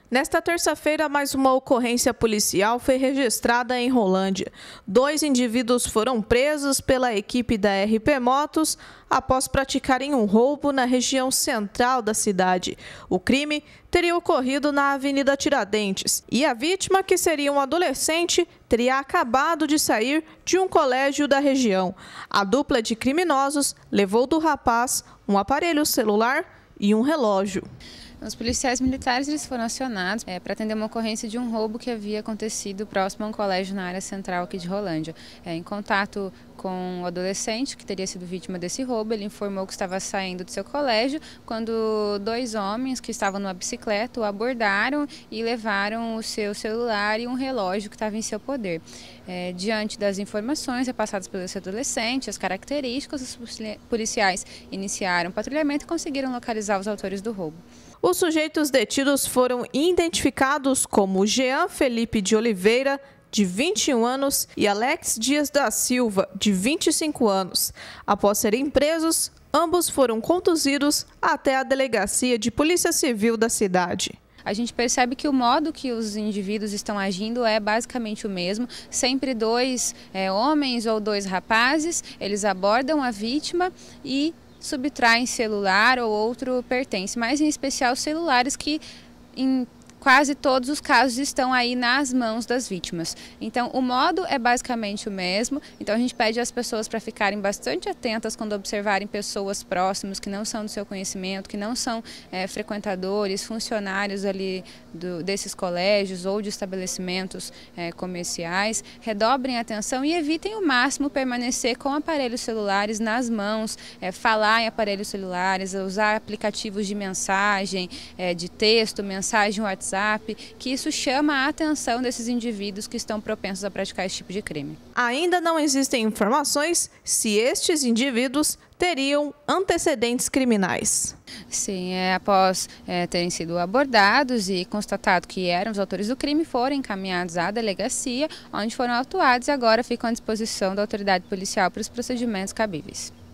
Nesta terça-feira, mais uma ocorrência policial foi registrada em Rolândia. 2 indivíduos foram presos pela equipe da RP Motos após praticarem um roubo na região central da cidade. O crime teria ocorrido na Avenida Tiradentes e a vítima, que seria um adolescente, teria acabado de sair de um colégio da região. A dupla de criminosos levou do rapaz um aparelho celular e um relógio. Os policiais militares eles foram acionados para atender uma ocorrência de um roubo que havia acontecido próximo a um colégio na área central aqui de Rolândia. Em contato com o adolescente que teria sido vítima desse roubo, ele informou que estava saindo do seu colégio quando 2 homens que estavam numa bicicleta o abordaram e levaram o seu celular e um relógio que estava em seu poder. Diante das informações repassadas pelo esse adolescente, as características, os policiais iniciaram o patrulhamento e conseguiram localizar os autores do roubo. Os sujeitos detidos foram identificados como Jean Felipe de Oliveira, de 21 anos, e Alex Dias da Silva, de 25 anos. Após serem presos, ambos foram conduzidos até a delegacia de Polícia Civil da cidade. A gente percebe que o modo que os indivíduos estão agindo é basicamente o mesmo. Sempre 2 homens ou 2 rapazes, eles abordam a vítima e subtraem celular ou outro pertence, mas em especial celulares que em quase todos os casos estão aí nas mãos das vítimas. Então o modo é basicamente o mesmo, então a gente pede às pessoas para ficarem bastante atentas quando observarem pessoas próximas que não são do seu conhecimento, que não são frequentadores, funcionários ali desses colégios ou de estabelecimentos comerciais. Redobrem a atenção e evitem ao máximo permanecer com aparelhos celulares nas mãos, falar em aparelhos celulares, usar aplicativos de mensagem, de texto, mensagem WhatsApp, que isso chama a atenção desses indivíduos que estão propensos a praticar esse tipo de crime. Ainda não existem informações se estes indivíduos teriam antecedentes criminais. Sim, após terem sido abordados e constatado que eram os autores do crime, foram encaminhados à delegacia, onde foram autuados e agora ficam à disposição da autoridade policial para os procedimentos cabíveis.